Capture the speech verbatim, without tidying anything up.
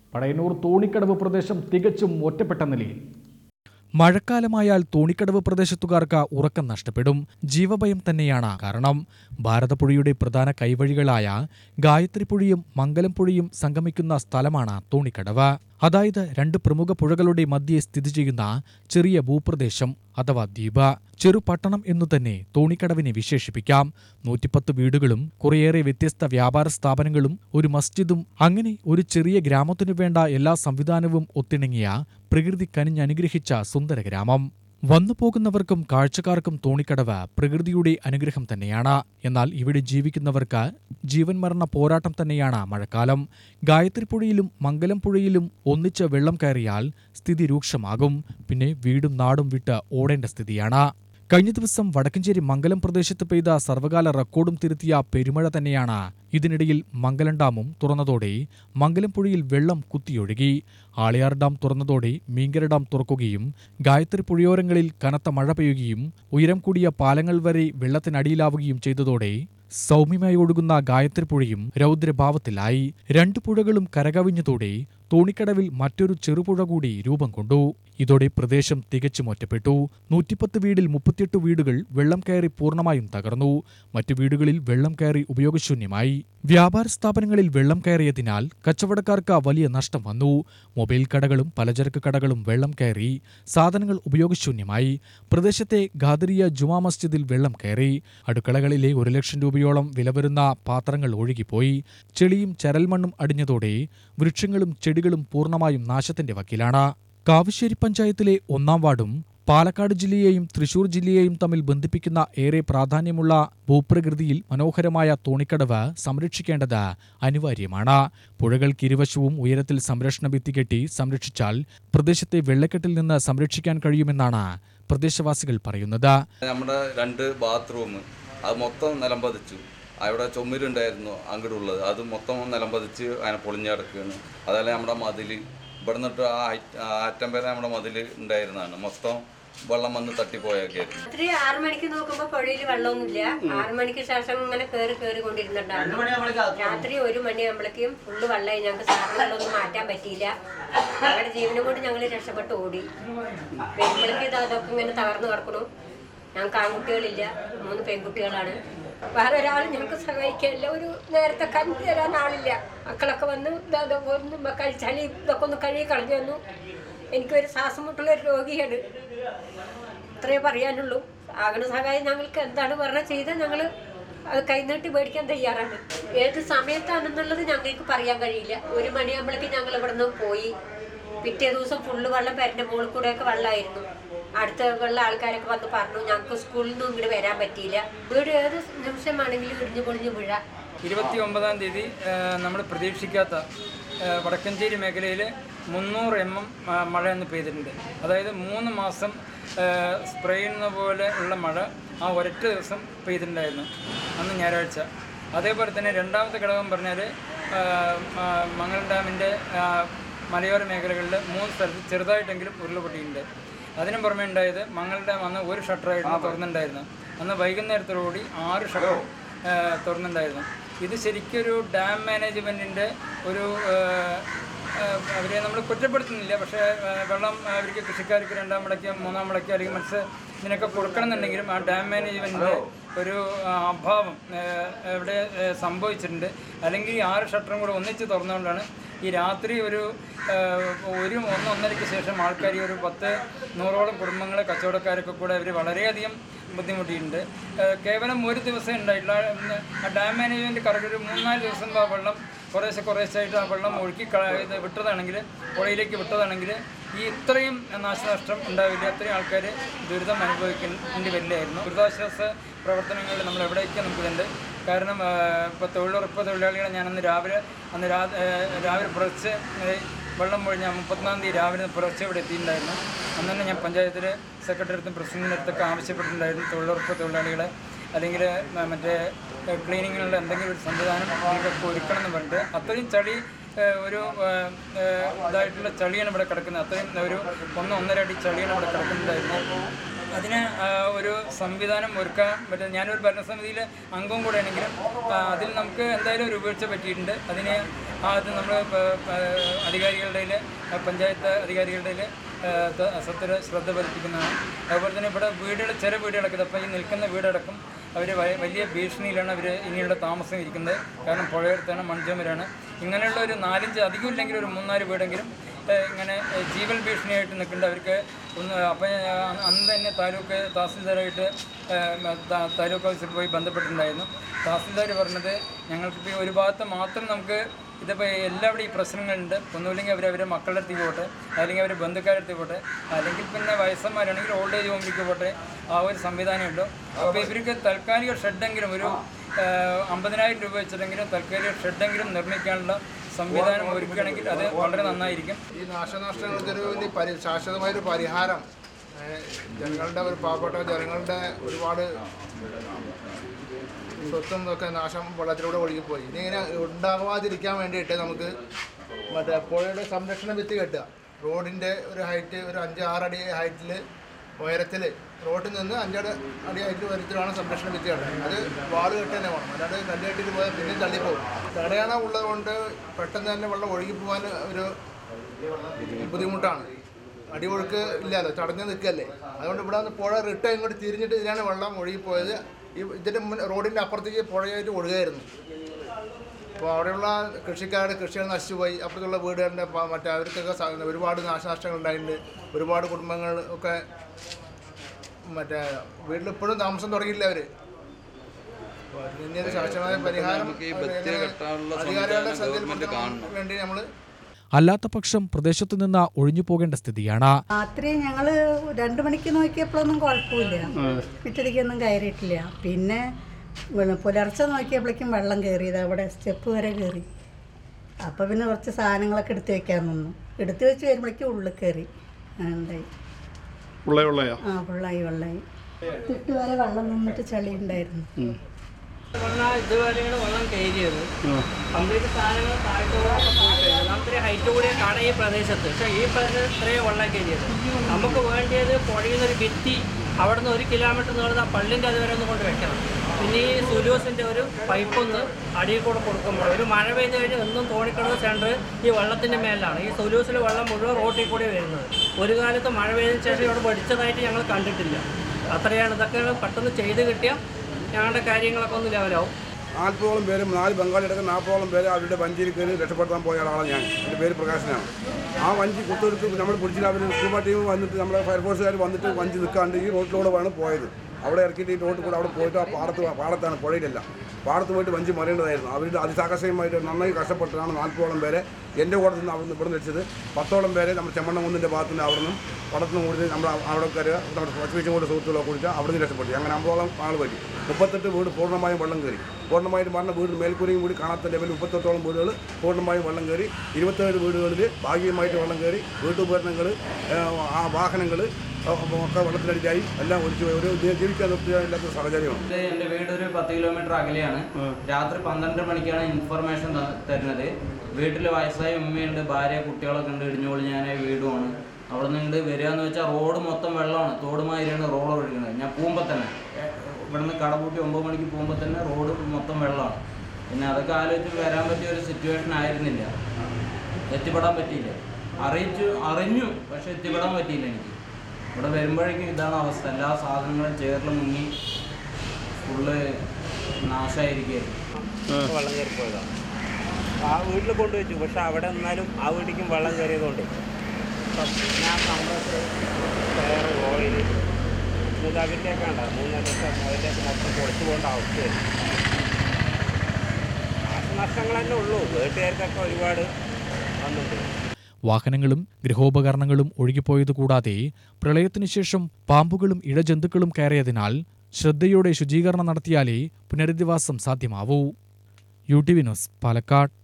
പഴയന്നൂർ തോണിക്കടവ് പ്രദേശം തികച്ചും ഒറ്റപ്പെട്ട നിലയിൽ. മഴക്കാലമായാൽ തോണിക്കടവ് പ്രദേശത്തുകാർക്ക് ഉറക്കം നഷ്ടപ്പെടും. ജീവഭയം തന്നെയാണ് കാരണം. ഭാരതപ്പുഴയുടെ പ്രധാന കൈവഴികളായ ഗായത്രിപ്പുഴയും മംഗലംപുഴയും സംഗമിക്കുന്ന സ്ഥലമാണ് തോണിക്കടവ്. അതായത് രണ്ട് പ്രമുഖ പുഴകളുടെ മധ്യേ സ്ഥിതി ചെയ്യുന്ന ചെറിയ ഭൂപ്രദേശം അഥവാ ദ്വീപ്. ചെറുപട്ടണം എന്നു തന്നെ തോണിക്കടവിനെ വിശേഷിപ്പിക്കാം. നൂറ്റിപ്പത്ത് വീടുകളും കുറേയേറെ വ്യത്യസ്ത വ്യാപാര സ്ഥാപനങ്ങളും ഒരു മസ്ജിദും അങ്ങനെ ഒരു ചെറിയ ഗ്രാമത്തിനു വേണ്ട എല്ലാ സംവിധാനവും ഒത്തിണങ്ങിയ പ്രകൃതി കനിഞ്ഞനുഗ്രഹിച്ച സുന്ദര ഗ്രാമം. വന്നു പോകുന്നവർക്കും കാഴ്ചക്കാർക്കും തോണിക്കടവ് പ്രകൃതിയുടെ അനുഗ്രഹം തന്നെയാണ്. എന്നാൽ ഇവിടെ ജീവിക്കുന്നവർക്ക് ജീവൻ മരണ പോരാട്ടം തന്നെയാണ് മഴക്കാലം. ഗായത്രിപ്പുഴയിലും മംഗലംപുഴയിലും ഒന്നിച്ച് വെള്ളം കയറിയാൽ സ്ഥിതി രൂക്ഷമാകും. പിന്നെ വീടും നാടും വിട്ട് ഓടേണ്ട സ്ഥിതിയാണ്. കഴിഞ്ഞ ദിവസം വടക്കഞ്ചേരി മംഗലം പ്രദേശത്ത് പെയ്ത സർവകാല റെക്കോർഡും തിരുത്തിയ പെരുമഴ തന്നെയാണ്. ഇതിനിടയിൽ മംഗലം ഡാമും തുറന്നതോടെ മംഗലംപുഴയിൽ വെള്ളം കുത്തിയൊഴുകി. ആളിയാർ ഡാം തുറന്നതോടെ മീങ്കര ഡാം തുറക്കുകയും ഗായത്രി പുഴയോരങ്ങളിൽ കനത്ത മഴ പെയ്യുകയും ഉയരം കൂടിയ പാലങ്ങൾ വരെ വെള്ളത്തിനടിയിലാവുകയും ചെയ്തതോടെ സൗമ്യമായി ഒഴുകുന്ന ഗായത്രി പുഴയും രൗദ്രഭാവത്തിലായി. രണ്ടു പുഴകളും കരകവിഞ്ഞതോടെ തോണിക്കടവിൽ മറ്റൊരു ചെറുപുഴ കൂടി രൂപം കൊണ്ടു. ഇതോടെ പ്രദേശം തികച്ചും ഒറ്റപ്പെട്ടു. നൂറ്റിപ്പത്ത് വീടിൽ മുപ്പത്തിയെട്ട് വീടുകൾ വെള്ളം കയറി പൂർണ്ണമായും തകർന്നു. മറ്റു വീടുകളിൽ വെള്ളം കയറി ഉപയോഗശൂന്യമായി. വ്യാപാര സ്ഥാപനങ്ങളിൽ വെള്ളം കയറിയതിനാൽ കച്ചവടക്കാർക്ക് വലിയ നഷ്ടം വന്നു. മൊബൈൽ കടകളും പലചരക്ക് കടകളും വെള്ളം കയറി. സാധനങ്ങൾ ഉപയോഗശൂന്യമായി. പ്രദേശത്തെ ഖാദിരിയ ജുമാ മസ്ജിദിൽ വെള്ളം കയറി. അടുക്കളകളിലെ ഒരു ലക്ഷം രൂപയോളം വില വരുന്ന പാത്രങ്ങൾ ഒഴുകിപ്പോയി. ചെളിയും ചരൽമണ്ണും അടിഞ്ഞതോടെ വൃക്ഷങ്ങളും ചെടികളും പൂർണ്ണമായും നാശത്തിന്റെ വക്കിലാണ്. കാവശ്ശേരി പഞ്ചായത്തിലെ ഒന്നാം വാർഡും പാലക്കാട് ജില്ലയെയും തൃശൂർ ജില്ലയെയും തമ്മിൽ ബന്ധിപ്പിക്കുന്ന ഏറെ പ്രാധാന്യമുള്ള ഭൂപ്രകൃതിയിൽ മനോഹരമായ തോണിക്കടവ് സംരക്ഷിക്കേണ്ടത് അനിവാര്യമാണ്. പുഴകൾക്കിരുവശവും ഉയരത്തിൽ സംരക്ഷണ ഭിത്തി കെട്ടി സംരക്ഷിച്ചാൽ പ്രദേശത്തെ വെള്ളക്കെട്ടിൽ നിന്ന് സംരക്ഷിക്കാൻ കഴിയുമെന്നാണ് പ്രദേശവാസികൾ പറയുന്നത്. നമ്മുടെ രണ്ട് ബാത്റൂം അത് മൊത്തം നിലം പതിച്ചു. അവിടെ ചുമരുണ്ടായിരുന്നു അങ്ങോട്ടുള്ളത്, അത് മൊത്തം നിലം പതിച്ച് അതിനെ പൊളിഞ്ഞടക്കുകയാണ്. അതല്ല നമ്മുടെ മതിൽ ഇവിടെ നിന്നിട്ട് ആ അറ്റം വരെ നമ്മുടെ മതിൽ ഉണ്ടായിരുന്നതാണ്, മൊത്തം വെള്ളം വന്ന് തട്ടിപ്പോയൊക്കെയായിരുന്നു. രാത്രി ആറു മണിക്ക് നോക്കുമ്പോൾ പുഴയിൽ വെള്ളമൊന്നുമില്ല. ആറു മണിക്ക് ശേഷം ഇങ്ങനെ കയറി കയറി കൊണ്ടിരുന്നുണ്ടായിരുന്നു. രാത്രി ഒരു മണിയാകുമ്പോഴേക്കും ഫുള്ള് വെള്ളമായി. ഞങ്ങൾക്ക് സാധനങ്ങളൊന്നും മാറ്റാൻ പറ്റിയില്ല. ഞങ്ങളുടെ ജീവനും കൊണ്ട് ഞങ്ങൾ രക്ഷപ്പെട്ട് ഓടി. വരുമ്പോഴേക്ക് ഇത് അതൊക്കെ ഇങ്ങനെ തകർന്നു കിടക്കണം. ഞങ്ങൾക്ക് ആൺകുട്ടികളില്ല, മൂന്ന് പെൺകുട്ടികളാണ്. വേറെ ഒരാൾ ഞങ്ങൾക്ക് സഹായിക്കാനില്ല. ഒരു നേരത്തെ കഞ്ഞി തരാൻ ആളില്ല. മക്കളൊക്കെ വന്ന് ഇതൊക്കെ ഒന്ന് കഴിച്ചാലി ഇതൊക്കെ ഒന്ന് കഴുകി കളഞ്ഞു തന്നു. എനിക്കൊരു ശ്വാസം മുട്ടുള്ള ഒരു രോഗിയാണ്. ഇത്രയേ പറയാനുള്ളൂ. ആകണ സഹായം ഞങ്ങൾക്ക് എന്താണ് പറഞ്ഞാൽ ചെയ്താൽ ഞങ്ങൾ അത് കൈനീട്ടി മേടിക്കാൻ തയ്യാറാണ്. ഏത് സമയത്താണെന്നുള്ളത് ഞങ്ങൾക്ക് പറയാൻ കഴിയില്ല. ഒരു മണിയാകുമ്പോഴേക്കും ഞങ്ങൾ ഇവിടെ നിന്ന് പോയി. പിറ്റേ ദിവസം ഫുള്ള് വെള്ളം പെരൻ്റെ മുകളിൽ കൂടെയൊക്കെ വെള്ളമായിരുന്നു. അടുത്ത വെള്ള ആൾക്കാരൊക്കെ വന്ന് പറഞ്ഞു ഞങ്ങൾക്ക് സ്കൂളിൽ നിന്നും ഇങ്ങോട്ട് വരാൻ പറ്റിയില്ല. വീട് ഏത് നിമിഷമാണെങ്കിലും ഇടിഞ്ഞു പൊളിഞ്ഞു വീഴ. ഇരുപത്തി ഒമ്പതാം തീയതി നമ്മൾ പ്രതീക്ഷിക്കാത്ത വടക്കഞ്ചേരി മേഖലയിൽ മുന്നൂറ് എം എം മഴ എന്ന് പെയ്തിട്ടുണ്ട്. അതായത് മൂന്ന് മാസം സ്പ്രേ ചെയ്യുന്ന പോലെ ഉള്ള മഴ ആ ഒരൊറ്റ ദിവസം പെയ്തിട്ടുണ്ടായിരുന്നു, അന്ന് ഞായറാഴ്ച. അതേപോലെ തന്നെ രണ്ടാമത്തെ ഘടകം പറഞ്ഞാൽ മംഗലം ഡാമിൻ്റെ മലയോര മേഖലകളിൽ മൂന്ന് സ്ഥലത്ത് ചെറുതായിട്ടെങ്കിലും ഉരുൾപൊട്ടിയിട്ടുണ്ട്. അതിനു പുറമെ ഉണ്ടായത് മംഗലം ഡാം അന്ന് ഒരു ഷട്ടറായിരുന്നു തുറന്നിട്ടുണ്ടായിരുന്നു. അന്ന് വൈകുന്നേരത്തോടുകൂടി ആറ് ഷട്ടർ തുറന്നിട്ടുണ്ടായിരുന്നു. ഇത് ശരിക്കൊരു ഡാം മാനേജ്മെൻറ്റിൻ്റെ ഒരു അവരെ നമ്മൾ കുറ്റപ്പെടുത്തുന്നില്ല. പക്ഷേ വെള്ളം അവർക്ക് കൃഷിക്കാർക്ക് രണ്ടാം വിളയ്ക്ക് മൂന്നാം വിളയ്ക്ക് അല്ലെങ്കിൽ മത്സ്യ ഇതിനൊക്കെ കൊടുക്കണമെന്നുണ്ടെങ്കിലും ആ ഡാം മാനേജ്മെൻറ്റിൻ്റെ ഒരു അഭാവം ഇവിടെ സംഭവിച്ചിട്ടുണ്ട്. അല്ലെങ്കിൽ ഈ ആറ് ഷട്ടറും കൂടെ ഒന്നിച്ച് തുറന്നുകൊണ്ടാണ് ഈ രാത്രി ഒരു ഒരു ഒന്നൊന്നരയ്ക്ക് ശേഷം ആൾക്കാർ ഒരു പത്ത് നൂറോളം കുടുംബങ്ങളെ കച്ചവടക്കാരൊക്കെ കൂടെ അവർ വളരെയധികം ബുദ്ധിമുട്ടിയിട്ടുണ്ട്. കേവലം ഒരു ദിവസം ഉണ്ടായിട്ടില്ല. ആ ഡാം മാനേജ്മെൻറ്റ് കറക്റ്റ് ഒരു മൂന്നാല് ദിവസം ആ വെള്ളം കുറേശ്ശെ കുറേശ്ശായിട്ട് ആ വെള്ളം ഒഴുക്കി ഇത് വിട്ടതാണെങ്കിൽ പുഴയിലേക്ക് വിട്ടതാണെങ്കിൽ ഈ ഇത്രയും നാശനഷ്ടം ഉണ്ടാവില്ല. അത്രയും ആൾക്കാർ ദുരിതം അനുഭവിക്കേണ്ടി വരില്ലായിരുന്നു. ദുരിതാശ്വാസ പ്രവർത്തനങ്ങളിൽ നമ്മൾ എവിടെയൊക്കെ നമുക്കിതുണ്ട്. കാരണം ഇപ്പോൾ തൊഴിലുറപ്പ് തൊഴിലാളികളെ ഞാനന്ന് രാവിലെ അന്ന് രാ രാവിലെ പുറച്ച് വെള്ളം പൊഴിഞ്ഞ മുപ്പത്തൊന്നാം തീയതി രാവിലെ പുറച്ച് ഇവിടെ എത്തിയിട്ടുണ്ടായിരുന്നു. അന്ന് തന്നെ ഞാൻ പഞ്ചായത്തിൽ സെക്രട്ടറി അടുത്തും പ്രസിഡന്റിൻ്റെ അടുത്തൊക്കെ ആവശ്യപ്പെട്ടിട്ടുണ്ടായിരുന്നു തൊഴിലുറപ്പ് തൊഴിലാളികളെ അല്ലെങ്കിൽ മറ്റേ ക്ലീനിങ്ങിനുള്ള എന്തെങ്കിലും ഒരു സംവിധാനം ഇതിനൊക്കെ ഒരുക്കണം എന്ന് പറഞ്ഞിട്ട്. അത്രയും ചളി ഒരു ഇതായിട്ടുള്ള ചളിയാണ് ഇവിടെ കിടക്കുന്നത്. അത്രയും ഒരു ഒന്ന് ഒന്നര അടി ചളിയാണ് ഇവിടെ കിടക്കുന്നുണ്ടായിരുന്നു. അതിന് ഒരു സംവിധാനം ഒരുക്കാൻ പറ്റും. ഞാനൊരു ഭരണസമിതിയിൽ അംഗവും കൂടെ ആണെങ്കിലും അതിൽ നമുക്ക് എന്തായാലും ഒരു വീഴ്ച പറ്റിയിട്ടുണ്ട്. അതിന് ആദ്യം നമ്മൾ അധികാരികളുടെ പഞ്ചായത്ത് അധികാരികളുടെ സത്വര ശ്രദ്ധ പതിപ്പിക്കുന്നതാണ്. അതുപോലെ തന്നെ ഇവിടെ വീടുകൾ ചില വീടുകളൊക്കെ അപ്പോൾ ഈ നിൽക്കുന്ന വീടടക്കം അവർ വലിയ ഭീഷണിയിലാണ് അവർ ഇനിയുള്ള താമസം ഇരിക്കുന്നത്. കാരണം പുഴയടുത്താണ്, മൺചുമരാണ്. ഇങ്ങനെയുള്ള ഒരു നാലഞ്ച് അധികം ഇല്ലെങ്കിൽ ഒരു മൂന്നാല് വീടെങ്കിലും ഇങ്ങനെ ജീവൽ ഭീഷണിയായിട്ട് നിൽക്കേണ്ട അവർക്ക് ഒന്ന്. അപ്പം അന്ന് തന്നെ താലൂക്ക് തഹസിൽദാരായിട്ട് താലൂക്ക് ഓഫീസിൽ പോയി ബന്ധപ്പെട്ടിട്ടുണ്ടായിരുന്നു. തഹസിൽദാർ പറഞ്ഞത് ഞങ്ങൾക്കിപ്പോൾ ഒരു ഭാഗത്ത് മാത്രം നമുക്ക് ഇതിപ്പോൾ എല്ലാവരും ഈ പ്രശ്നങ്ങളുണ്ട്. ഒന്നുമില്ലെങ്കിൽ അവർ അവരുടെ മക്കളുടെ അടുത്തേക്ക് പോട്ടെ, അല്ലെങ്കിൽ അവർ ബന്ധുക്കാരുടെ അടുത്തേക്ക് പോട്ടെ, അല്ലെങ്കിൽ പിന്നെ വയസ്സന്മാരാണെങ്കിൽ ഓൾഡ് ഏജ് ഹോമിലേക്ക് പോട്ടെ, ആ ഒരു സംവിധാനമുണ്ടോ. അപ്പോൾ ഇവർക്ക് താൽക്കാലിക ഷെഡെങ്കിലും ഒരു അമ്പതിനായിരം രൂപ വെച്ചിട്ടെങ്കിലും താൽക്കാലിക ഷെഡെങ്കിലും നിർമ്മിക്കാനുള്ള സംവിധാനം ഒരുക്കുകയാണെങ്കിൽ അത് വളരെ നന്നായിരിക്കും. ഈ നാശനഷ്ടങ്ങൾക്കൊരു വലിയ പരി ശാശ്വതമായൊരു പരിഹാരം ജനങ്ങളുടെ ഒരു പാവപ്പെട്ട ജനങ്ങളുടെ ഒരുപാട് സ്വത്തും ഒക്കെ നാശം വെള്ളത്തിലൂടെ ഒഴുകിപ്പോയി. ഇനി ഇങ്ങനെ ഉണ്ടാകാതിരിക്കാൻ വേണ്ടിയിട്ട് നമുക്ക് മറ്റേ പുഴയുടെ സംരക്ഷണ ഭിത്തി കെട്ടുക. റോഡിൻ്റെ ഒരു ഹൈറ്റ് ഒരു അഞ്ച് ആറടി ഹൈറ്റിൽ ഉയരത്തിൽ റോഡിൽ നിന്ന് അഞ്ചടി അടി ഹൈറ്റിൽ ഉയരത്തിലാണ് സംരക്ഷണ ഭിത്തി കെട്ടുക. അത് വാള് കെട്ട് തന്നെ വേണം, അല്ലാണ്ട് കല്ല് കെട്ടിട്ട് പോയാൽ പിന്നെ തള്ളിപ്പോകും. തടയണ ഉള്ളതുകൊണ്ട് പെട്ടെന്ന് തന്നെ വെള്ളം ഒഴുകിപ്പോകാൻ ഒരു ബുദ്ധിമുട്ടാണ്. അടിയൊഴുക്ക് ഇല്ലല്ലോ, തടഞ്ഞു നിൽക്കല്ലേ. അതുകൊണ്ട് ഇവിടെ നിന്ന് പുഴ റിട്ട ഇങ്ങോട്ട് തിരിഞ്ഞിട്ട് ഇതിലാണ് വെള്ളം ഒഴുകിപ്പോയത്. ഈ ഇതിൻ്റെ മുൻ റോഡിൻ്റെ അപ്പുറത്തേക്ക് പുഴയായിട്ട് ഒഴുകായിരുന്നു. അപ്പോൾ അവിടെയുള്ള കൃഷിക്കാരുടെ കൃഷികൾ നശിച്ചുപോയി. അപ്പുറത്തുള്ള വീടുകളുടെ മറ്റേ അവർക്കൊക്കെ ഒരുപാട് നാശനഷ്ടങ്ങൾ ഉണ്ടായിട്ടുണ്ട്. ഒരുപാട് കുടുംബങ്ങൾ ഒക്കെ മറ്റേ വീട്ടിലിപ്പോഴും താമസം തുടങ്ങിയില്ല അവർ. ഇതിൻ്റെ ശാശ്വതമായ പരിഹാരം അധികാരികളുടെ ശ്രദ്ധയിൽപ്പെടുത്താൻ വേണ്ടി നമ്മൾ. അല്ലാത്ത പക്ഷം പ്രദേശത്തു നിന്ന് ഒഴിഞ്ഞു പോകേണ്ട സ്ഥിതിയാണ്. രാത്രി ഞങ്ങൾ രണ്ടു മണിക്ക് നോക്കിയപ്പോഴൊന്നും കുഴപ്പമില്ല, മുറ്റത്തേക്കൊന്നും കയറിയിട്ടില്ല. പിന്നെ പുലർച്ചെ നോക്കിയപ്പോഴേക്കും വെള്ളം കയറിയത് അവിടെ സ്റ്റെപ്പ് വരെ കയറി. അപ്പോൾ പിന്നെ കുറച്ച് സാധനങ്ങളൊക്കെ എടുത്ത് വെക്കാൻ നിന്നു. എടുത്ത് വെച്ച് വരുമ്പോഴേക്കും ഉള്ളിൽ കയറി ഉണ്ടായി. ആ ഫുള്ളായി വെള്ളമായി. തിട്ട് വരെ വെള്ളം നിന്നിട്ട് ചളി ഉണ്ടായിരുന്നു. ഇതുവരെ വെള്ളം കയറിയത് കംപ്ലീറ്റ് സാധനങ്ങൾ താഴ്ത്തോടൊക്കെ പോയിട്ട് ഒന്നാമത്തെ ഹൈറ്റ് കൂടിയ കാണാൻ ഈ പ്രദേശത്ത്. പക്ഷേ ഈ പ്രദേശത്ത് ഇത്രയും വെള്ളം കയറിയത്. നമുക്ക് വേണ്ടിയത് പുഴയുന്നൊരു ഭിത്തി അവിടെ നിന്ന് ഒരു കിലോമീറ്റർ നീളുന്ന പള്ളിൻ്റെ അതുവരെ ഒന്ന് കൊണ്ട് വെക്കണം. പിന്നെ ഈ സുലൂസിൻ്റെ ഒരു പൈപ്പൊന്ന് അടിയിൽ കൂടെ കൊടുക്കുമ്പോൾ ഒരു മഴ പെയ്ത് കഴിഞ്ഞാൽ എന്നും തോണിക്കടവ് സെൻറ്റർ ഈ വെള്ളത്തിൻ്റെ മേലാണ്. ഈ സുലൂസിൽ വെള്ളം മുഴുവൻ റോട്ടിൽ കൂടെ വരുന്നത്. ഒരു കാലത്ത് മഴ പെയ്തതിന് ശേഷം ഇവിടെ പഠിച്ചതായിട്ട് ഞങ്ങൾ കണ്ടിട്ടില്ല. അത്രയാണ്. ഇതൊക്കെ പെട്ടെന്ന് ചെയ്ത് കിട്ടിയാൽ ഞങ്ങളുടെ കാര്യങ്ങളൊക്കെ ഒന്ന് ലെവലാവും. നാൽപ്പതോളം പേരും നാല് ബംഗാളിയടക്കം നാൽപ്പതോളം പേര് അവരുടെ വഞ്ചിയിൽ കയറി രക്ഷപ്പെടുത്താൻ പോയ ആളാണ് ഞാൻ. എൻ്റെ പേര് പ്രകാശനാണ്. ആ വഞ്ചി കുത്തൊടുത്ത് നമ്മൾ പിടിച്ചിട്ട് അവർ സ്കൂബ ടീം വന്നിട്ട് നമ്മുടെ ഫയർഫോഴ്സുകാർ വന്നിട്ട് വഞ്ചി നിൽക്കാണ്ട് ഈ റോഡിലൂടെ വേണം പോയത്. അവിടെ ഇറക്കിയിട്ട് ഈ റോഡിൽ കൂടെ അവിടെ പോയിട്ട് ആ പാടത്ത് പാടത്താണ് പുഴയിലല്ല പാടത്ത് പോയിട്ട് വഞ്ചി മറിയേണ്ടതായിരുന്നു. അവരുടെ അതിസാഹസികമായിട്ട് നന്നായി കഷ്ടപ്പെട്ടാണ് നാൽപ്പതോളം പേരെ എൻ്റെ കൂടെ നിന്ന് അവിടെ നിന്ന് ഇവിടെ വെച്ചത്. പത്തോളം പേരെ നമ്മുടെ ചെമ്മണ്ണംകുന്നിൻ്റെ ഭാഗത്ത് നിന്ന് അവിടെ നിന്നും പടത്തുനിന്ന് കൂടുതൽ നമ്മൾ അവിടെ കയറുക നമ്മുടെ പച്ചവീച്ചുകൊണ്ട് സുഹൃത്തുക്കളെ കുറിച്ച് അവിടെ നിന്ന് രക്ഷപ്പെട്ടു. അങ്ങനെ അമ്പതോളം ആൾ പറ്റി. മുപ്പത്തെട്ട് വീട് പൂർണ്ണമായും വെള്ളം കയറി. പൂർണ്ണമായും പറഞ്ഞ വീട് മേൽക്കൂരയും കൂടി കാണാത്ത ലെവലിൽ മുപ്പത്തെട്ടോളം വീടുകൾ പൂർണ്ണമായും വെള്ളം കയറി. ഇരുപത്തേഴ് വീടുകളിൽ ഭാഗികമായിട്ട് വെള്ളം കയറി. വീട്ടുപകരണങ്ങൾ, ആ വാഹനങ്ങൾ ഒക്കെ വെള്ളത്തിനടിച്ചായി എല്ലാം ഒഴിച്ചു പോയി. ഒരു ജീവിക്കാൻ നിർത്തിയില്ലാത്ത സാഹചര്യമാണ്. എൻ്റെ വീട് ഒരു പത്ത് കിലോമീറ്റർ അകലെയാണ്. രാത്രി പന്ത്രണ്ട് മണിക്കാണ് ഇൻഫർമേഷൻ തരുന്നത്. വീട്ടിൽ വയസ്സായ ഉമ്മയുണ്ട്, ഭാര്യ, കുട്ടികളൊക്കെ ഉണ്ട്. ഇടിഞ്ഞോളി ഞാൻ വീടുമാണ്. അവിടെ നിന്ന് വരിക എന്ന് വെച്ചാൽ റോഡ് മൊത്തം വെള്ളമാണ്. തോടുമാതിരിയാണ് റോഡ് ഒഴുകുന്നത്. ഞാൻ പോകുമ്പോൾ തന്നെ ഇവിടെ നിന്ന് കടപൂട്ടി ഒമ്പത് മണിക്ക് പോകുമ്പോൾ തന്നെ റോഡ് മൊത്തം വെള്ളമാണ്. പിന്നെ അതൊക്കെ ആലോചിച്ച് വരാൻ പറ്റിയ ഒരു സിറ്റുവേഷൻ ആയിരുന്നില്ല. എത്തിപ്പെടാൻ പറ്റിയില്ല. അറിയിച്ചു അറിഞ്ഞു പക്ഷെ എത്തിപ്പെടാൻ പറ്റിയില്ല എനിക്ക്. ഇവിടെ വരുമ്പോഴേക്കും ഇതാണ് അവസ്ഥ. എല്ലാ സാധനങ്ങളും ചേറിൽ മുങ്ങി ഫുള്ള് നാശമായിരിക്കുകയായിരുന്നു. വെള്ളം കയറി പോയതാണ്. ആ വീട്ടിൽ കൊണ്ടുവച്ചു. പക്ഷെ അവിടെ നിന്നാലും ആ വീട്ടിലേക്കും വെള്ളം കയറിയതുകൊണ്ട് ഞാൻ കമ്പ്രസ് വേറെ ഓയിൽ ഇത് അതിൻ്റെയൊക്കെ ഉണ്ടാകും. മൂന്നര ലക്ഷം അതിൻ്റെയൊക്കെ മൊത്തം പൊളിച്ചു പോകേണ്ട അവസ്ഥയായിരുന്നു. നാശനഷ്ടങ്ങൾ തന്നെ ഉള്ളൂ. വീട്ടുകാർക്കൊക്കെ ഒരുപാട് വന്നിട്ടുണ്ട്. വാഹനങ്ങളും ഗൃഹോപകരണങ്ങളും ഒഴുകിപ്പോയത് കൂടാതെ പ്രളയത്തിനു ശേഷം പാമ്പുകളും ഇഴജന്തുക്കളും കയറിയതിനാൽ ശ്രദ്ധയോടെ ശുചീകരണം നടത്തിയാലേ പുനരധിവാസം സാധ്യമാവൂ. U T V news, Palakkad.